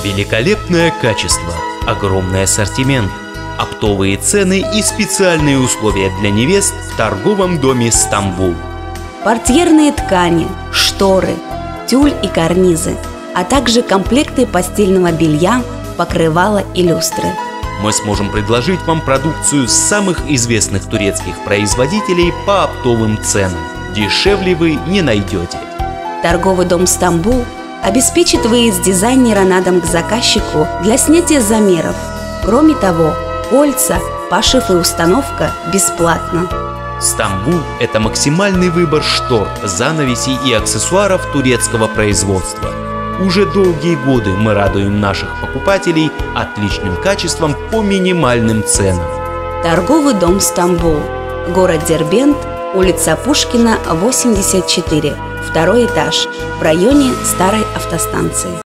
Великолепное качество, огромный ассортимент, оптовые цены и специальные условия для невест в торговом доме «Стамбул». Портьерные ткани, шторы, тюль и карнизы, а также комплекты постельного белья, покрывала и люстры. Мы сможем предложить вам продукцию самых известных турецких производителей по оптовым ценам. Дешевле вы не найдете. Торговый дом «Стамбул» обеспечит выезд дизайнера на дом к заказчику для снятия замеров. Кроме того, кольца, пошив и установка бесплатно. «Стамбул» – это максимальный выбор штор, занавесей и аксессуаров турецкого производства. Уже долгие годы мы радуем наших покупателей отличным качеством по минимальным ценам. Торговый дом «Стамбул», город Дербент, улица Пушкина, 84, второй этаж, в районе старой автостанции.